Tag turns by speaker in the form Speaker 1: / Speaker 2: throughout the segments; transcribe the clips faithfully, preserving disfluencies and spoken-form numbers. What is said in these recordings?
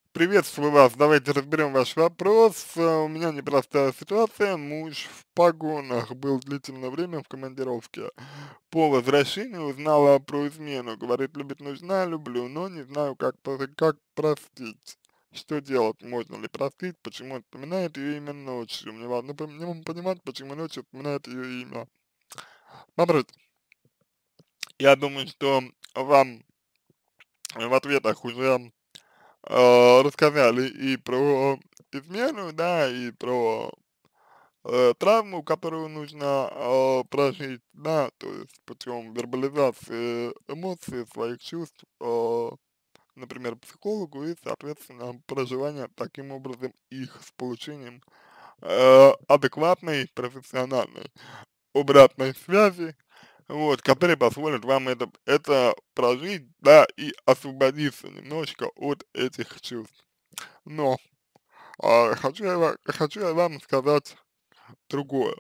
Speaker 1: Приветствую вас. Давайте разберем ваш вопрос. Э, У меня непростая ситуация. Муж в погонах был длительное время в командировке. По возвращению узнала про измену. Говорит, любит, нужна, люблю, но не знаю, как, про- как простить. Что делать? Можно ли простить? Почему он вспоминает ее имя ночью? Мне важно пон- мне понимать, почему ночью вспоминает ее имя. Смотрите, я думаю, что вам в ответах уже э, рассказали и про измену, да, и про э, травму, которую нужно э, прожить, да, то есть путем вербализации эмоций, своих чувств, э, например, психологу, и, соответственно, проживания таким образом их с получением э, адекватной, профессиональной обратной связи, вот, которая позволит вам это, это прожить, да, и освободиться немножечко от этих чувств. Но а, хочу я, ва- хочу я вам сказать другое.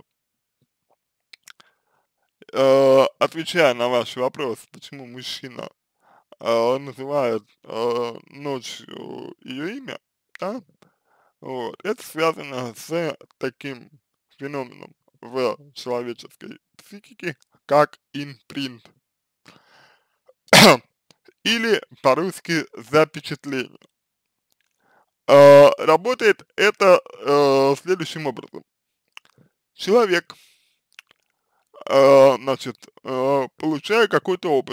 Speaker 1: Э, отвечая на ваш вопрос, почему мужчина э, называет э, ночью ее имя, да, вот, это связано с таким феноменом в человеческой психике, как импринт, или по-русски запечатление. Э, работает это э, следующим образом. Человек, э, значит, э, получая какой-то опыт,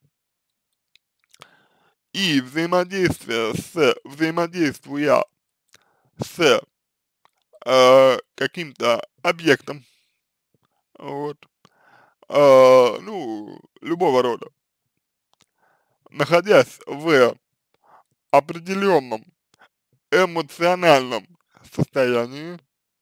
Speaker 1: и взаимодействие с взаимодействуя с, э, каким-то объектом, вот, э, ну, любого рода, находясь в определенном эмоциональном состоянии,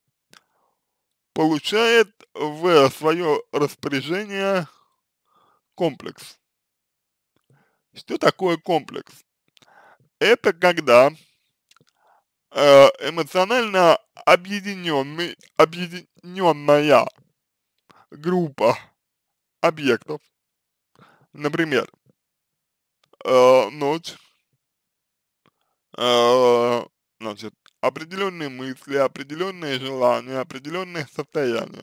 Speaker 1: получает в свое распоряжение комплекс. Что такое комплекс? Это когда э, эмоционально объединенный, объединенная группа объектов, например, э, ночь, э, значит, определенные мысли, определенные желания, определенные состояния,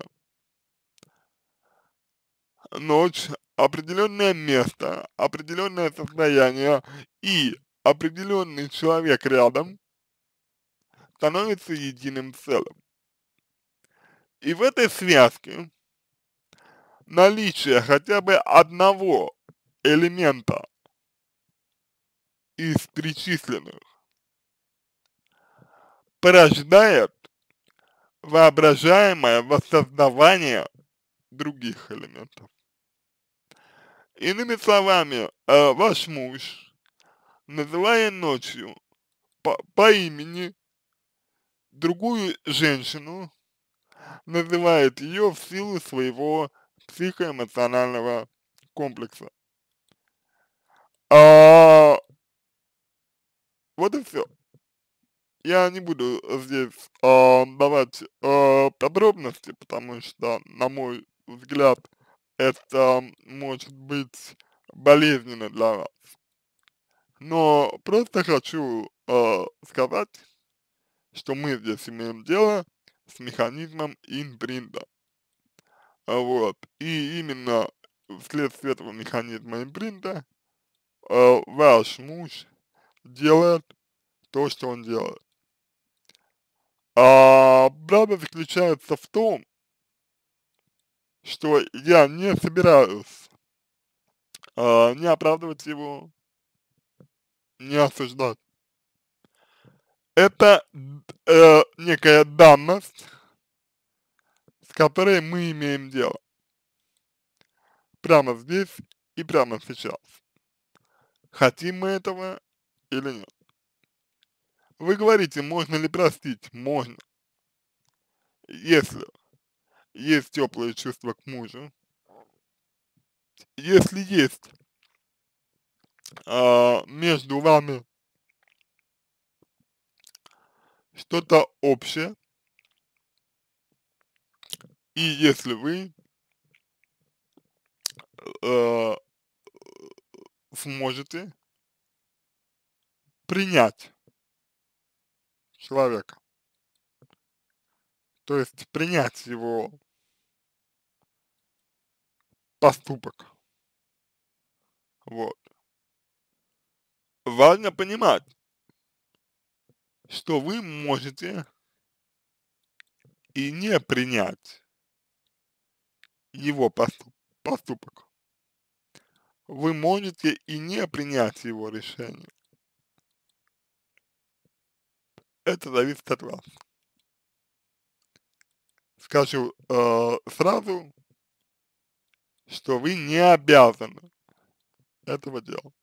Speaker 1: ночь, определенное место, определенное состояние и определенный человек рядом становится единым целым. И в этой связке наличие хотя бы одного элемента из перечисленных порождает воображаемое воссоздавание других элементов. Иными словами, э, ваш муж, называя ночью по, по имени другую женщину, называет ее в силу своего психоэмоционального комплекса. А, вот и все. Я не буду здесь а, давать а, подробности, потому что, на мой взгляд, это может быть болезненно для вас. Но просто хочу э, сказать, что мы здесь имеем дело с механизмом импринта. А, Вот. И именно вследствие этого механизма импринта э, ваш муж делает то, что он делает. А правда заключается в том, что я не собираюсь э, не оправдывать его, не осуждать. Это э, некая данность, с которой мы имеем дело прямо здесь и прямо сейчас. Хотим мы этого или нет. Вы говорите, можно ли простить? Можно. Если есть теплые чувства к мужу, если есть а, между вами что-то общее, и если вы э, сможете принять человека. То есть принять его поступок. Вот. Важно понимать, что вы можете и не принять его поступ поступок. Вы можете и не принять его решение. Это зависит от вас. Скажу э, сразу, что вы не обязаны этого делать.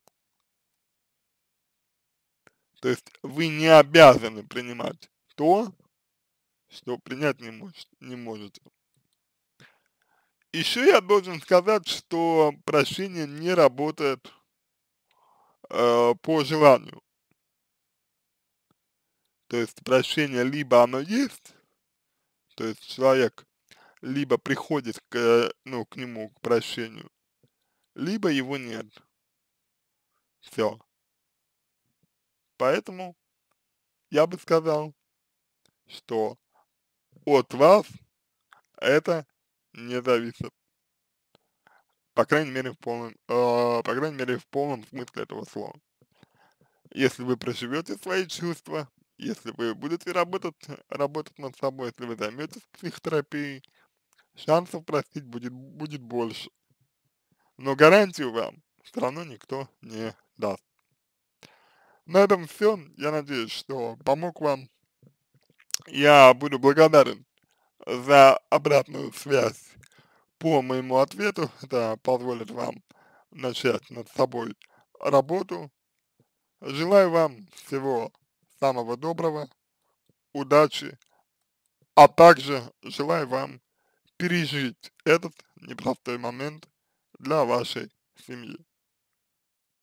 Speaker 1: То есть вы не обязаны принимать то, что принять не, мож не можете. Еще я должен сказать, что прощение не работает э, по желанию. То есть прощение либо оно есть, то есть человек либо приходит к, ну, к нему, к прощению, либо его нет. Все. Поэтому я бы сказал, что от вас это не зависит. По крайней мере, в полном, э, по крайней мере, в полном смысле этого слова. Если вы проживете свои чувства, если вы будете работать, работать над собой, если вы займетесь психотерапией, шансов простить будет, будет больше. Но гарантию вам все равно никто не даст. На этом все. Я надеюсь, что помог вам. Я буду благодарен за обратную связь по моему ответу. Это позволит вам начать над собой работу. Желаю вам всего самого доброго, удачи, а также желаю вам пережить этот непростой момент для вашей семьи.